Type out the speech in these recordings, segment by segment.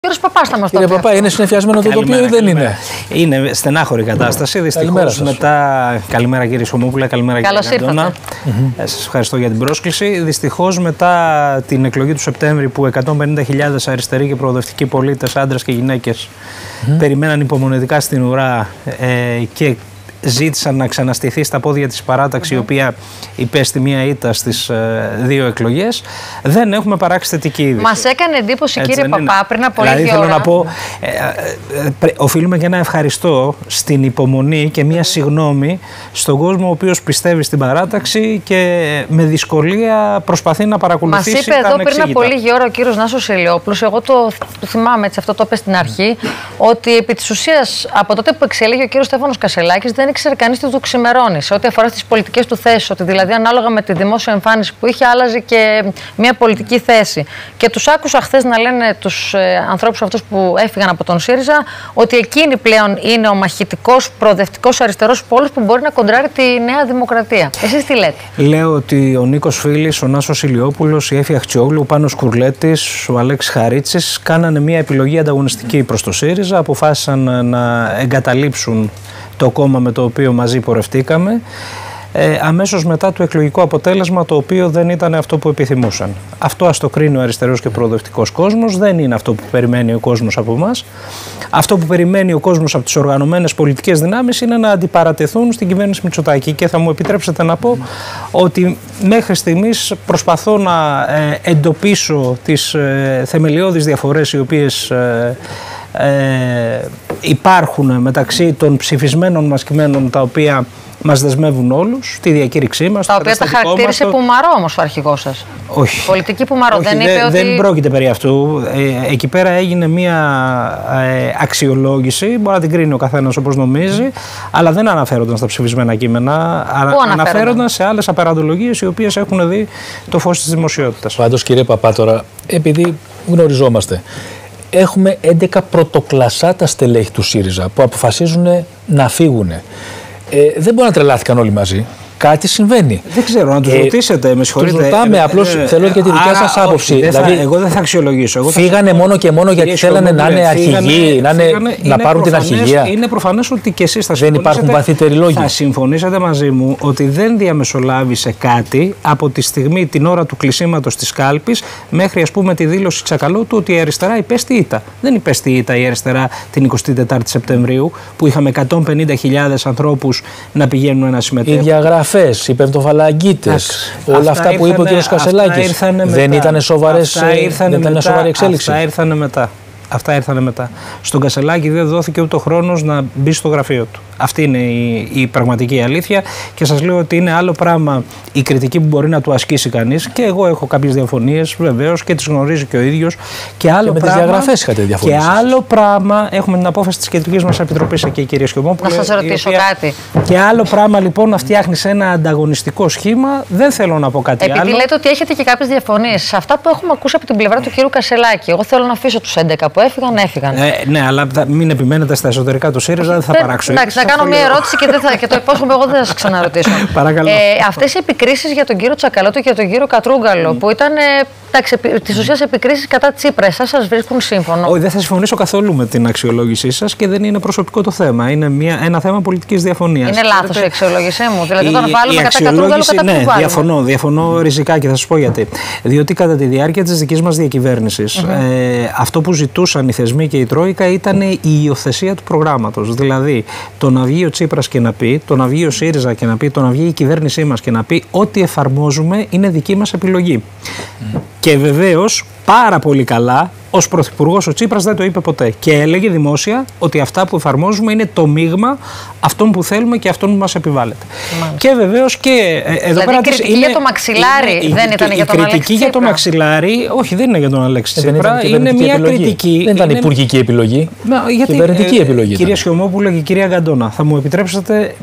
Κύριος Παπάς θα μας το πει. Κύριε Παπά, είναι συνεφιασμένο το τοπίο ή δεν είναι? Είναι στενάχωρη κατάσταση. Δυστυχώς Καλημέρα κύριε Σωμόπουλα, καλημέρα κύριε Αντώνα. Σας ευχαριστώ για την πρόσκληση. Δυστυχώς μετά την εκλογή του Σεπτέμβρη που 150.000 αριστεροί και προοδευτικοί πολίτες, άντρες και γυναίκες, περιμέναν υπομονετικά στην ουρά και ζήτησαν να ξαναστηθεί στα πόδια της παράταξη, η οποία υπέστη μία ήττα στις δύο εκλογές, δεν έχουμε παράξει θετική είδηση. Μας έκανε εντύπωση, έτσι, κύριε Παπά, πριν από λίγη ώρα. Δηλαδή, θέλω να πω, οφείλουμε και ένα ευχαριστώ στην υπομονή και μία συγγνώμη στον κόσμο ο οποίος πιστεύει στην παράταξη και με δυσκολία προσπαθεί να παρακολουθήσει. Μας είπε εδώ πριν από λίγη ώρα ο κύριος Νάσος Ηλιόπουλος, εγώ το θυμάμαι, έτσι, αυτό το είπε στην αρχή, ότι επί της ουσίας από τότε που εξελίγει ο κύριος Στέφανος Κασελάκης δεν ήξερε κανείς τι του ξημερώνει σε ό,τι αφορά στις πολιτικές του θέσεις. Ότι δηλαδή ανάλογα με τη δημόσια εμφάνιση που είχε, άλλαζε και μια πολιτική θέση. Και τους άκουσα χθες να λένε τους ανθρώπους αυτούς που έφυγαν από τον ΣΥΡΙΖΑ ότι εκείνη πλέον είναι ο μαχητικός, προοδευτικός αριστερός πόλος που μπορεί να κοντράρει τη Νέα Δημοκρατία. Εσείς τι λέτε? Λέω ότι ο Νίκος Φίλης, ο Νάσος Ηλιόπουλος, η Έφη Αχτσιόγλου, ο Πάνος Κουρλέτης, ο Αλέξης Χαρίτσης κάνανε μια επιλογή ανταγωνιστική προς το ΣΥΡΙΖΑ. Αποφάσισαν να εγκαταλείψουν το κόμμα με το οποίο μαζί πορευτήκαμε αμέσως μετά το εκλογικό αποτέλεσμα, το οποίο δεν ήταν αυτό που επιθυμούσαν. Αυτό ας το κρίνει ο αριστερός και προοδευτικός κόσμος, δεν είναι αυτό που περιμένει ο κόσμος από εμάς. Αυτό που περιμένει ο κόσμος από τις οργανωμένες πολιτικές δυνάμεις είναι να αντιπαρατεθούν στην κυβέρνηση Μητσοτάκη. Και θα μου επιτρέψετε να πω ότι μέχρι στιγμής προσπαθώ να εντοπίσω τις θεμελιώδεις διαφορές οι οποίες υπάρχουν μεταξύ των ψηφισμένων μας κειμένων τα οποία μας δεσμεύουν όλους, τη διακήρυξή μας. Τα οποία τα χαρακτήρισε Πουμαρό όμως ο αρχηγός σας. Όχι. Πολιτική Πουμαρό. Όχι, δεν είπε ότι... δεν πρόκειται περί αυτού. Εκεί πέρα έγινε μια αξιολόγηση, μπορεί να την κρίνει ο καθένας όπως νομίζει, αλλά δεν αναφέρονταν στα ψηφισμένα κείμενα. Αναφέρονταν σε άλλες απεραντολογίες οι οποίες έχουν δει το φως της δημοσιότητας. Πάντως, κύριε Παπά, τώρα, επειδή γνωριζόμαστε, έχουμε 11 πρωτοκλασσάτα στελέχη του ΣΥΡΙΖΑ που αποφασίζουν να φύγουν. Δεν μπορεί να τρελάθηκαν όλοι μαζί. Κάτι συμβαίνει. Δεν ξέρω, να τους ρωτήσετε, με συγχωρείτε. Τους ρωτάμε, απλώς θέλω και τη δικιά σας άποψη. Δηλαδή, εγώ δεν θα αξιολογήσω. Φύγανε μόνο και μόνο γιατί θέλανε να είναι αρχηγοί, να πάρουν την αρχηγία. Είναι προφανές ότι και εσείς δεν υπάρχουν βαθύτεροι λόγοι. Θα συμφωνήσετε μαζί μου ότι δεν διαμεσολάβησε κάτι από τη στιγμή, την ώρα του κλεισίματος της κάλπης, μέχρι ας πούμε τη δήλωση Τσακαλώτου ότι η αριστερά υπέστη ήττα. Δεν υπέστη ήττα η αριστερά την 24η Σεπτεμβρίου, που είχαμε 150.000 ανθρώπους να πηγαίνουν να συμμετέχουν. Οι πεμπτοφαλαγγίτες, όλα αυτά που είπε ο κ. Κασελάκης, δεν ήταν σοβαρή εξέλιξη. Αυτά ήρθανε μετά. Στον Κασελάκη δεν δόθηκε ούτε ο χρόνος να μπει στο γραφείο του. Αυτή είναι η πραγματική αλήθεια και σας λέω ότι είναι άλλο πράγμα η κριτική που μπορεί να του ασκήσει κανείς, και εγώ έχω κάποιες διαφωνίες βεβαίως και τις γνωρίζει και ο ίδιος, και άλλο και με τις διαγραφές είχατε διαφωνίες. Και άλλο πράγμα έχουμε την απόφαση της κεντρικής μας επιτροπής εκεί, κυρία Σιωμόπουλε. Να σας ρωτήσω κάτι. Και άλλο πράγμα λοιπόν να φτιάχνεις ένα ανταγωνιστικό σχήμα, δεν θέλω να πω κάτι άλλο. Επειδή λέτε ότι έχετε και κάποιες διαφωνίες σε αυτά που έχουμε ακούσει από την πλευρά του κ. Κασελάκη, εγώ θέλω να αφήσω τους 11 που έφυγαν. Ναι, αλλά μην επιμένετε στα εσωτερικά του ΣΥΡΙΖΑ, δεν θα παράξω. Εντάξει, θα κάνω μια ερώτηση και το υπόσχομαι εγώ δεν θα σας ξαναρωτήσω. Παρακαλώ. Αυτές οι επικρίσεις για τον κύριο Τσακαλώτο και τον κύριο Κατρούγκαλο, που ήταν της ουσίας επικρίσεις κατά Τσίπρα, εσάς σας βρίσκουν σύμφωνο? Όχι, δεν θα συμφωνήσω καθόλου με την αξιολόγησή σας και δεν είναι προσωπικό το θέμα. Είναι ένα θέμα πολιτικής διαφωνίας. Είναι λάθος η αξιολόγησή μου? Δηλαδή, όταν βάλουμε κατά Κατρούγκαλο, κατά ποιον βάλουμε? Διαφωνώ ριζικά και θα σας πω γιατί. Διότι κατά τη διάρκεια της δικής μας διακυβέρνησης, αυτό που ζητούσαν οι θεσμοί και η Τρόικα ήταν η υιοθεσία του προγράμματος. Δηλαδή, το να βγει ο Τσίπρας και να πει, το να βγει ο ΣΥΡΙΖΑ και να πει, το να βγει η κυβέρνησή μας και να πει ό,τι εφαρμόζουμε είναι δική μας επιλογή. Και βεβαίως πάρα πολύ καλά, ως πρωθυπουργός ο Τσίπρας δεν το είπε ποτέ. Και έλεγε δημόσια ότι αυτά που εφαρμόζουμε είναι το μείγμα αυτών που θέλουμε και αυτών που μας επιβάλλεται. Μάλιστα. Και βεβαίως και εδώ πέρα. Η κριτική για το μαξιλάρι δεν ήταν για τον Αλέξη Τσίπρα? Η κριτική για το μαξιλάρι, όχι, δεν είναι για τον Αλέξη Τσίπρα. Είναι μια κριτική. Δεν ήταν υπουργική επιλογή. Κυβερνητική επιλογή. Κυρία Σιωμόπουλο και κυρία Γκαντώνα, θα μου επιτρέψετε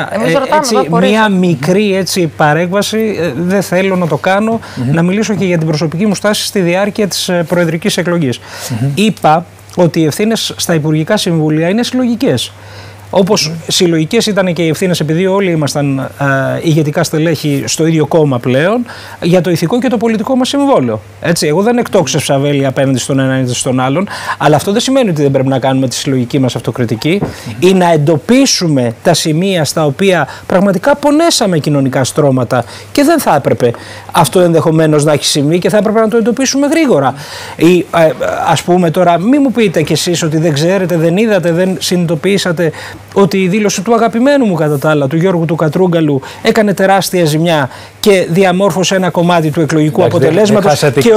μια μικρή παρέκβαση. Δεν θέλω να το κάνω. Να μιλήσω και για την προσωπική μου στάση στη διάρκεια της προεδρικής εκλογής. Είπα ότι οι ευθύνες στα υπουργικά συμβούλια είναι συλλογικές. Όπως συλλογικές ήταν και οι ευθύνες, επειδή όλοι ήμασταν ηγετικά στελέχη στο ίδιο κόμμα πλέον, για το ηθικό και το πολιτικό μας συμβόλαιο. Έτσι, εγώ δεν εκτόξευσα βέλη απέναντι στον έναν ή στον άλλον, αλλά αυτό δεν σημαίνει ότι δεν πρέπει να κάνουμε τη συλλογική μας αυτοκριτική ή να εντοπίσουμε τα σημεία στα οποία πραγματικά πονέσαμε κοινωνικά στρώματα και δεν θα έπρεπε αυτό ενδεχομένως να έχει συμβεί και θα έπρεπε να το εντοπίσουμε γρήγορα. Ή ας πούμε τώρα, μην μου πείτε κι εσείς ότι δεν ξέρετε, δεν είδατε, δεν συνειδητοποιήσατε ότι η δήλωση του αγαπημένου μου κατά τα άλλα, του Γιώργου του Κατρούγκαλου, έκανε τεράστια ζημιά και διαμόρφωσε ένα κομμάτι του εκλογικού αποτελέσματος και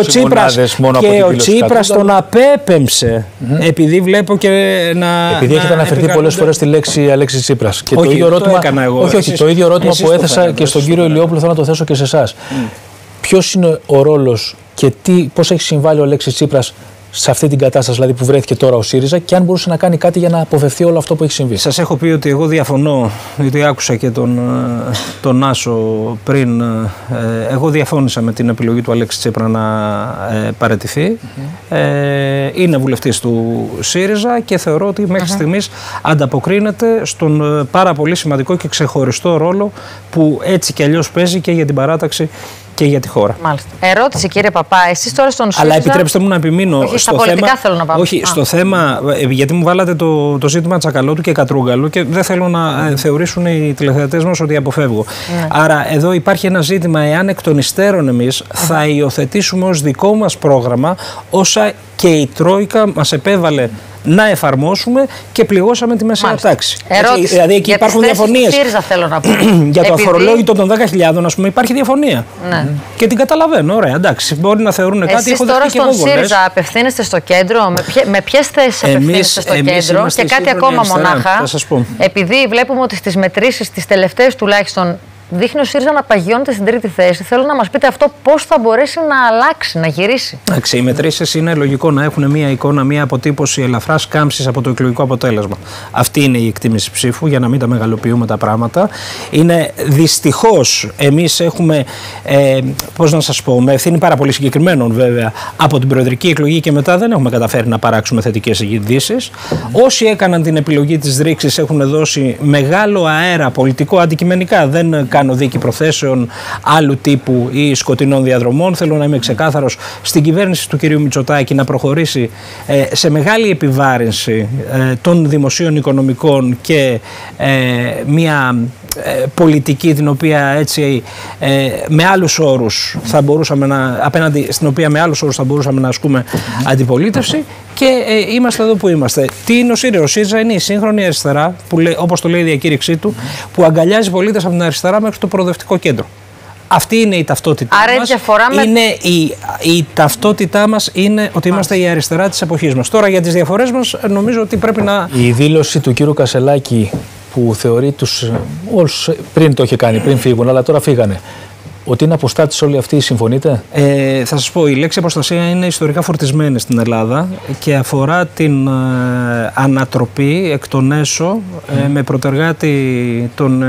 ο Τσίπρας τον απέπεμψε. Επειδή βλέπω και επειδή έχετε αναφερθεί πολλές φορές τη λέξη Αλέξης Τσίπρας. Και όχι, το ίδιο ερώτημα, το ίδιο ερώτημα που έθεσα και στον κύριο Ηλιόπουλο θέλω να το θέσω και σε εσάς. Ποιος είναι ο ρόλος και πώς έχει συμβάλει ο Αλέξης Τσίπρας σε αυτή την κατάσταση δηλαδή που βρέθηκε τώρα ο ΣΥΡΙΖΑ και αν μπορούσε να κάνει κάτι για να αποφευθεί όλο αυτό που έχει συμβεί? Σας έχω πει ότι εγώ διαφωνώ, γιατί άκουσα και τον Άσο πριν. Εγώ διαφώνησα με την επιλογή του Αλέξη Τσίπρα να παραιτηθεί. Είναι βουλευτής του ΣΥΡΙΖΑ και θεωρώ ότι μέχρι στιγμής ανταποκρίνεται στον πάρα πολύ σημαντικό και ξεχωριστό ρόλο που έτσι κι αλλιώς παίζει και για την παράταξη και για τη χώρα. Μάλιστα. Ερώτηση, κύριε Παπά, εσείς τώρα στον ΣΥΡΙΖΑ. Αλλά επιτρέψτε μου να επιμείνω. Όχι, στα πολιτικά θέλω να πάμε. Όχι, στο θέμα, γιατί μου βάλατε το ζήτημα Τσακαλώτου και Κατρούγκαλου και δεν θέλω να θεωρήσουν οι τηλεθεατές μας ότι αποφεύγω. Άρα, εδώ υπάρχει ένα ζήτημα, εάν εκ των υστέρων εμείς θα υιοθετήσουμε ως δικό μας πρόγραμμα όσα και η Τρόικα μας επέβαλε να εφαρμόσουμε και πληγώσαμε τη μεσαία τάξη. Δηλαδή εκεί υπάρχουν διαφωνίες. Για το αφορολόγητο των 10.000, ας πούμε, υπάρχει διαφωνία. Ναι. Και την καταλαβαίνω. Ωραία, εντάξει. Μπορεί να θεωρούν κάτι. Εσείς τώρα στον ΣΥΡΙΖΑ απευθύνεστε στο κέντρο. Με ποιες θέσεις απευθύνεστε στο κέντρο? Και κάτι ακόμα μονάχα. Επειδή βλέπουμε ότι στις μετρήσεις, τις τελευταίες τουλάχιστον, δείχνει ο ΣΥΡΙΖΑ να παγιώνεται στην τρίτη θέση. Θέλω να μας πείτε αυτό πώς θα μπορέσει να αλλάξει, να γυρίσει. Εντάξει, οι μετρήσεις είναι λογικό να έχουν μία εικόνα, μία αποτύπωση ελαφράς κάμψης από το εκλογικό αποτέλεσμα. Αυτή είναι η εκτίμηση ψήφου, για να μην τα μεγαλοποιούμε τα πράγματα. Είναι δυστυχώς, εμείς έχουμε, πώς να σας πω, με ευθύνη πάρα πολύ συγκεκριμένων βέβαια, από την προεδρική εκλογή και μετά δεν έχουμε καταφέρει να παράξουμε θετικές ειδήσεις. Όσοι έκαναν την επιλογή της ρήξης έχουν δώσει μεγάλο αέρα πολιτικό αντικειμενικά. Δεν κάνω δίκη προθέσεων άλλου τύπου ή σκοτεινών διαδρομών. Θέλω να είμαι ξεκάθαρος στην κυβέρνηση του κυρίου Μητσοτάκη να προχωρήσει σε μεγάλη επιβάρυνση των δημοσίων οικονομικών και μια πολιτική την οποία έτσι με άλλους όρους θα μπορούσαμε απέναντι στην οποία με άλλους όρους θα μπορούσαμε να ασκούμε αντιπολίτευση και είμαστε εδώ που είμαστε. Τι είναι ο ΣΥΡΙΖΑ? Ο ΣΥΡΙΖΑ είναι η σύγχρονη αριστερά, που όπως το λέει η διακήρυξή του, που αγκαλιάζει πολίτες από την αριστερά μέχρι το προοδευτικό κέντρο. Αυτή είναι η ταυτότητά μας. Η ταυτότητά μας είναι ότι είμαστε η αριστερά της εποχής μας. Τώρα για τις διαφορές μας νομίζω ότι πρέπει να... Η δήλωση του κύριου Κασελάκη που θεωρεί τους όλους, πριν το είχε κάνει, πριν φύγουν, αλλά τώρα φύγανε, ότι είναι αποστάτης όλοι αυτοί, συμφωνείτε? Θα σας πω, η λέξη αποστασία είναι ιστορικά φορτισμένη στην Ελλάδα και αφορά την ανατροπή εκ των έσω με προτεργάτη τον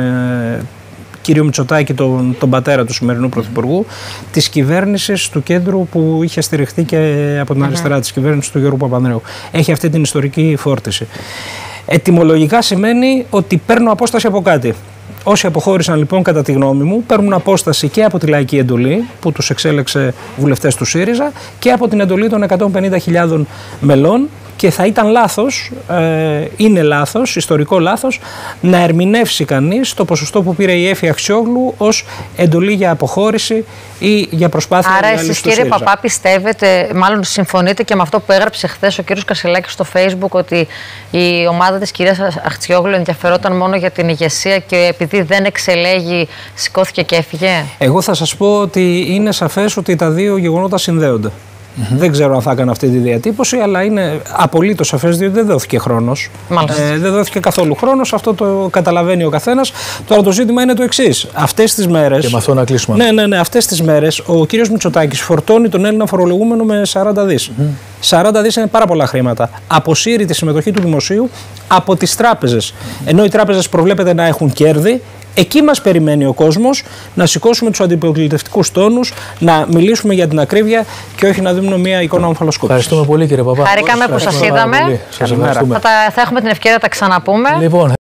κύριο Μητσοτάκη, τον πατέρα του σημερινού Πρωθυπουργού, της κυβέρνησης του κέντρου που είχε στηριχθεί και από την αριστερά, της κυβέρνησης του Γιώργου Παπανδρέου. Έχει αυτή την ιστορική φόρτιση. Ετυμολογικά σημαίνει ότι παίρνω απόσταση από κάτι. Όσοι αποχώρησαν λοιπόν, κατά τη γνώμη μου, παίρνουν απόσταση και από τη λαϊκή εντολή που τους εξέλεξε βουλευτές του ΣΥΡΙΖΑ και από την εντολή των 150.000 μελών. Και θα ήταν λάθος, είναι λάθος, ιστορικό λάθος, να ερμηνεύσει κανείς το ποσοστό που πήρε η Έφη Αξιόγλου ως εντολή για αποχώρηση ή για προσπάθεια να Άρα εσείς, κύριε Παπά, πιστεύετε, μάλλον συμφωνείτε και με αυτό που έγραψε χθες ο κύριος Κασελάκης στο Facebook, ότι η ομάδα της κυρίας Αξιόγλου ενδιαφερόταν μόνο για την ηγεσία και επειδή δεν εξελέγει σηκώθηκε και έφυγε? Εγώ θα σας πω ότι είναι σαφές ότι τα δύο γεγονότα συνδέονται. Δεν ξέρω αν θα έκανα αυτή τη διατύπωση, αλλά είναι απολύτως σαφές, διότι δεν δόθηκε χρόνος. Δεν δόθηκε καθόλου χρόνος, αυτό το καταλαβαίνει ο καθένας. Τώρα το ζήτημα είναι το εξής. Αυτές τις μέρες. Και με αυτό να κλείσουμε. Ναι, αυτές τις μέρες ο κύριος Μητσοτάκης φορτώνει τον Έλληνα φορολογούμενο με 40 δις. 40 δις είναι πάρα πολλά χρήματα. Αποσύρει τη συμμετοχή του δημοσίου από τις τράπεζες. Ενώ οι τράπεζες προβλέπεται να έχουν κέρδη. Εκεί μας περιμένει ο κόσμος, να σηκώσουμε τους αντιπολιτευτικούς τόνους, να μιλήσουμε για την ακρίβεια και όχι να δούμε μια εικόνα ομφαλοσκόπησης. Ευχαριστούμε πολύ, κύριε Παπά. Χαρήκαμε που σας είδαμε. Σας ευχαριστούμε. Θα έχουμε την ευκαιρία να τα ξαναπούμε. Λοιπόν,